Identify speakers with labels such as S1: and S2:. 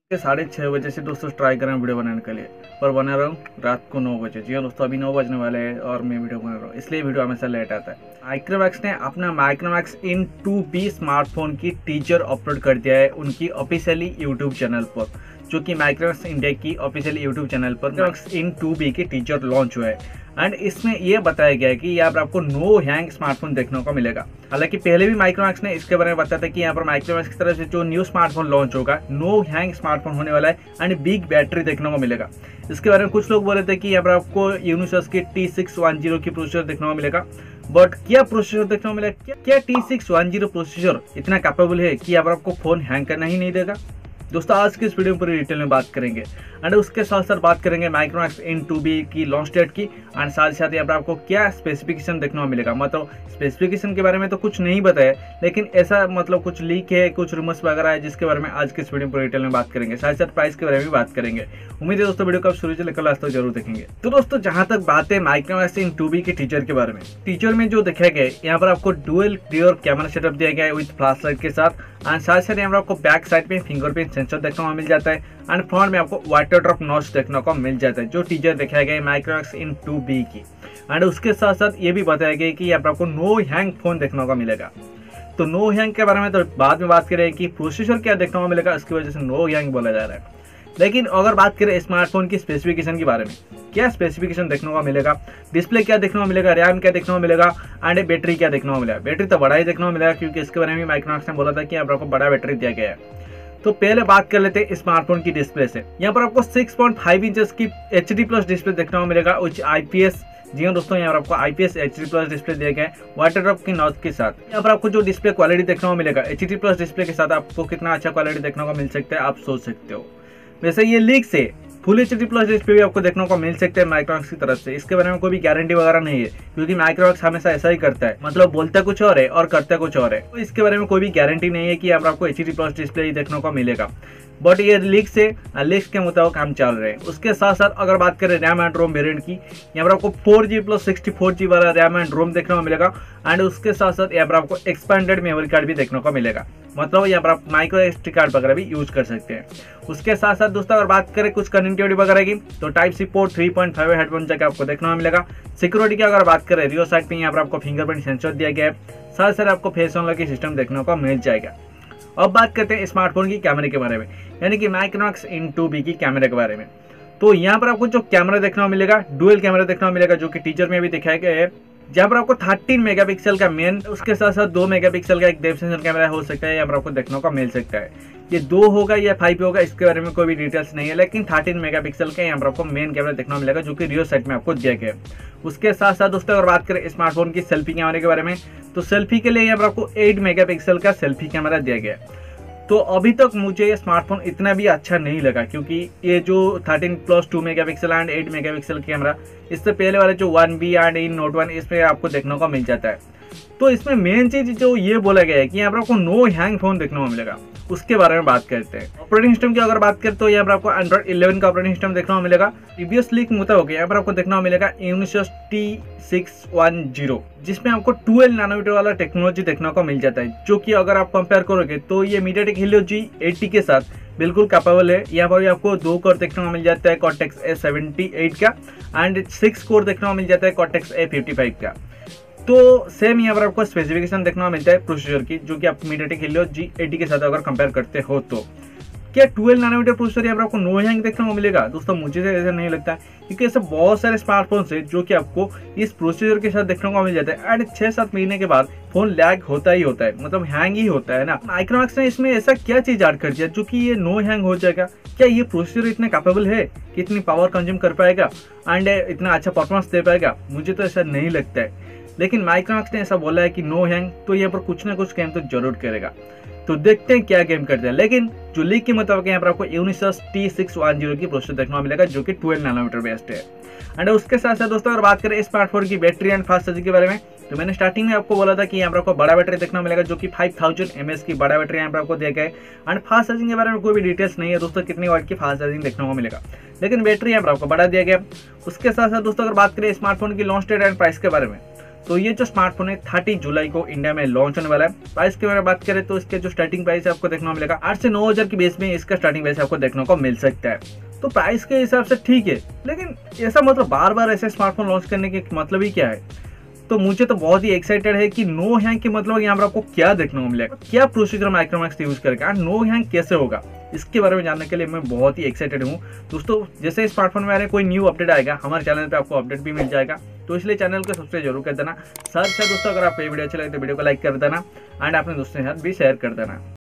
S1: के 6:30 से दोस्तों ट्राई कर रहे हैं वीडियो बनाने के लिए, पर बना रहा हूँ रात को 9 बजे। जी हाँ दोस्तों, अभी 9 बजने वाले हैं और मैं वीडियो बना रहा हूँ, इसलिए वीडियो हमेशा लेट आता है। माइक्रोमैक्स ने अपना माइक्रोमैक्स इन 2B स्मार्टफोन की टीजर अपलोड कर दिया है उनकी ऑफिशियली यूट्यूब चैनल पर, जो कि माइक्रोमैक्स इंडिया की ऑफिशियली यूट्यूब चैनल पर माइक्रोमैक्स इन 2B की टीजर लॉन्च हुआ है। एंड इसमें यह बताया गया है कि यहाँ पर आपको नो हैंग स्मार्टफोन देखने को मिलेगा। हालांकि पहले भी माइक्रोमैक्स ने इसके बारे में बताया था कि यहाँ पर माइक्रोमैक्स की तरफ से जो न्यू स्मार्टफोन लॉन्च होगा नो हैंग स्मार्टफोन होने वाला है एंड बिग बैटरी देखने को मिलेगा। इसके बारे में कुछ लोग बोले थे कि यहाँ पर आपको यूनिसॉस की T610 की प्रोसेसर देखने को मिलेगा, बट क्या प्रोसेसर देखने को मिलेगा? क्या T610 प्रोसेसर इतना कैपेबल है कि यहाँ पर आपको फोन हैंग करना ही नहीं देगा? दोस्तों आज के इस वीडियो में पूरी डिटेल में बात करेंगे एंड उसके साथ साथ बात करेंगे माइक्रोमैक्स इन 2B की लॉन्च डेट की एंड साथ ही साथ यहाँ पर आपको क्या स्पेसिफिकेशन देखने को मिलेगा। मतलब स्पेसिफिकेशन के बारे में तो कुछ नहीं बताया, लेकिन ऐसा मतलब कुछ लीक है, कुछ रूमर्स वगैरह है, जिसके बारे में आज के इस वीडियो में पूरी डिटेल में बात करेंगे। साथ ही साथ प्राइस के बारे में भी बात करेंगे। उम्मीद है दोस्तों वीडियो को आप शुरू से लेकर लास्ट तक जरूर देखेंगे। तो दोस्तों जहां तक बात है माइक्रोमैक्स इन 2B के टीजर के बारे में, टीजर में जो दिखाया गया यहाँ पर आपको डुअल रियर कैमरा सेटअप दिया गया है विद फ्लैश लाइट के साथ एंड साथ साथ यहाँ पर आपको बैक साइड में फिंगरप्रिंट सेंसर देखने को मिल जाता है एंड फ्रंट में आपको वाटर ड्रॉप नॉच देखने को मिल जाता है, जो टीजर दिखाया गया है माइक्रोमैक्स इन 2B की। एंड उसके साथ साथ ये भी बताया गया कि यहाँ पर आपको नो हैंग फोन देखने को मिलेगा। तो नो हैंग के बारे में तो बाद में बात करें कि प्रोसेसर क्या देखने को मिलेगा, इसकी वजह से नो हैंग बोला जा रहा है। लेकिन अगर बात करें स्मार्टफोन की स्पेसिफिकेशन के बारे में, क्या स्पेसिफिकेशन देखने को मिलेगा, डिस्प्ले क्या देखने को मिलेगा, रैम क्या देखने को मिलेगा एंड बैटरी क्या देखने को मिलेगा। बैटरी तो बड़ा ही देखने को मिलेगा क्योंकि इसके बारे में माइक्रोमैक्स ने बोला था कि यहाँ पर आपको बड़ा बैटरी दिया गया है। तो पहले बात कर लेते हैं स्मार्टफोन की डिस्प्ले से। यहाँ पर आपको 6.5 इंचेस की HD+ डिस्प्ले देखने को मिलेगा विच IPS। जी हाँ दोस्तों, यहाँ पर आपको IPS HD+ डिस्प्ले दिया गया है वाटर ड्रॉप की नॉच के साथ। यहाँ पर आपको जो डिस्प्ले क्वालिटी देखने को मिलेगा HD+ डिस्प्ले के साथ आपको कितना अच्छा क्वालिटी देखने को मिल सकता है आप सोच सकते हो। वैसे ये लीक से फुल HD+ डिस्प्ले भी आपको देखने को मिल सकते हैं माइक्रोमैक्स की तरफ से। इसके बारे में कोई भी गारंटी वगैरह नहीं है क्योंकि माइक्रोमैक्स हमेशा ऐसा ही करता है, मतलब बोलता कुछ और है और करता कुछ और है। तो इसके बारे में कोई भी गारंटी नहीं है कि यहाँ पर आपको HD+ डिस्प्ले ही देखने को मिलेगा, बट ये लीक के मुताबिक हम चल रहे हैं। उसके साथ साथ अगर बात करें रैम एंड रोम वेरिएंट की, यहाँ पर आपको 4G + 64G वाला रैम एंड रोम देखने को मिलेगा एंड उसके साथ साथ यहाँ पर आपको एक्सपेंडेड मेमोरी कार्ड भी देखने को मिलेगा, मतलब यहाँ पर आप माइक्रो SD कार्ड वगैरह भी यूज कर सकते हैं। उसके साथ साथ दोस्तों अगर बात करें कुछ कनेक्टिविटी वगैरह की, तो Type-C पोर्ट 3.5 हेडफोन जैक आपको देखने को मिलेगा। सिक्योरिटी की अगर बात करें, रियर साइड पे यहाँ पर आपको फिंगरप्रिंट सेंसर दिया गया है, साथ साथ आपको फेस अनलॉक की सिस्टम देखने को मिल जाएगा। अब बात करते हैं स्मार्टफोन की कैमरे के बारे में, यानी कि माइक्रोमैक्स इन 2B की कैमरे के बारे में। तो यहाँ पर आपको जो कैमरा देखने को मिलेगा, डुअल कैमरा देखने को मिलेगा, जो कि टीजर में भी दिखाया गया है। जहाँ पर आपको 13 मेगापिक्सल का मेन, उसके साथ साथ 2 मेगापिक्सल का एक डेप्थ सेंसर कैमरा हो सकता है, यहाँ पर आपको देखने को मिल सकता है। ये 2 होगा या 5 होगा इसके बारे में कोई भी डिटेल्स नहीं है, लेकिन 13 मेगापिक्सल का यहाँ पर आपको मेन कैमरा देखने को मिलेगा, जो कि रियर साइड में आपको दिया गया है। उसके साथ साथ दोस्तों अगर बात करें स्मार्टफोन की सेल्फी कैमरे के बारे में, तो सेल्फी के लिए यहाँ पर आपको 8 मेगापिक्सल का सेल्फी कैमरा दिया गया है। तो अभी तक मुझे ये स्मार्टफोन इतना भी अच्छा नहीं लगा क्योंकि ये जो 13+2 मेगापिक्सल एंड 8 मेगापिक्सल कैमरा, इससे पहले वाले जो 1B एंड इन नोट 1 इसमें आपको देखने को मिल जाता है। तो इसमें मेन चीज जो ये बोला गया है कि यहाँ पर आपको नो हैंग फोन देखने को मिलेगा, उसके बारे में बात करते हैं। ऑपरेटिंग सिस्टम की अगर बात करें तो यहाँ पर आपको Android 11 का ऑपरेटिंग सिस्टम देखने को मिलेगा। प्रीवियस लीक मुताबिक यहाँ पर आपको देखने को मिलेगा यूनिसॉस T610, जिसमें आपको 12 नैनोमीटर वाला टेक्नोलॉजी देखने को मिल जाता है, जो कि अगर आप कंपेयर करोगे तो ये MediaTek Helio G80 के साथ बिल्कुल कैपेबल है। यहाँ पर भी आपको 2 कोर देखने को मिल जाता है Cortex A78 का एंड 6 कोर देखने को मिल जाता है Cortex A55 का। तो सेम यहाँ पर आपको स्पेसिफिकेशन देखने को मिलता है प्रोसेसर की, जो कि आप MediaTek Helio G80 के साथ अगर कंपेयर करते हो। तो क्या 12 नैनोमीटर प्रोसेसर यहाँ पर आपको नो हैंग देखने को मिलेगा? दोस्तों मुझे तो ऐसा नहीं लगता, क्योंकि ऐसे बहुत सारे स्मार्टफोन्स है जो कि आपको इस प्रोसेसर के साथ देखने को मिल जाता है एंड 6-7 महीने के बाद फोन लैग होता ही होता है, मतलब हैंग ही होता है ना। माइक्रोमैक्स ने इसमें ऐसा क्या चीज ऐड कर दिया जो कि ये नो हैंग हो जाएगा? क्या ये प्रोसेसर इतने कैपेबल है कि इतनी पावर कंज्यूम कर पाएगा एंड इतना अच्छा परफॉर्मेंस दे पाएगा? मुझे तो ऐसा नहीं लगता है, लेकिन माइक्रोमैक्स ने ऐसा बोला है कि नो हैंग, तो यहाँ पर कुछ ना कुछ गेम तो जरूर करेगा। तो देखते हैं क्या गेम करते हैं। लेकिन जो लीक के मुताबिक यहाँ पर आपको यूनिसॉस T610 की प्रोसेसर देखने को मिलेगा, जो कि 12 नैनोमीटर बेस्ड है। एंड उसके साथ साथ दोस्तों अगर बात करें स्मार्टफोन की बैटरी एंड फास्ट चार्जिंग के बारे में, तो मैंने स्टार्टिंग में आपको बोला था कि यहाँ पर आपको बड़ा बैटरी देखने को मिलेगा, जो कि 5000 mAh की बड़ा बैटरी यहाँ पर आपको दिया गया है। एंड फास्ट चार्जिंग के बारे में कोई भी डिटेल्स नहीं है दोस्तों, कितनी वाट की फास्ट चार्जिंग देखने को मिलेगा, लेकिन बैटरी यहाँ पर आपको बड़ा दिया गया। उसके साथ साथ दोस्तों अगर बात करें स्मार्टफोन की लॉन्च डेट एंड प्राइस के बारे में, तो ये जो स्मार्टफोन है 30 जुलाई को इंडिया में लॉन्च होने वाला है। प्राइस के बारे में बात करें तो इसके जो स्टार्टिंग प्राइस है आपको देखने को मिलेगा 8 से 9 हज़ार के बेस में इसका स्टार्टिंग प्राइस आपको देखने को मिल सकता है। तो प्राइस के हिसाब से ठीक है, लेकिन ऐसा मतलब बार बार ऐसे स्मार्टफोन लॉन्च करने के मतलब ही क्या है। तो मुझे तो बहुत ही एक्साइटेड है कि नो हैंग के मतलब यहाँ पर आपको क्या देखने को मिलेगा, क्या प्रोसीजर माइक्रोमैक्स यूज करके नो हैंग कैसे होगा, इसके बारे में जानने के लिए मैं बहुत ही एक्साइटेड हूँ। दोस्तों जैसे स्मार्टफोन में कोई न्यू अपडेट आएगा हमारे चैनल पे आपको अपडेट भी मिल जाएगा, तो इसलिए चैनल को सब्सक्राइब जरूर कर देना। साथ ही साथ दोस्तों अगर आपको ये वीडियो अच्छा लगे तो वीडियो को लाइक कर देना एंड अपने दोस्तों के साथ भी शेयर कर देना।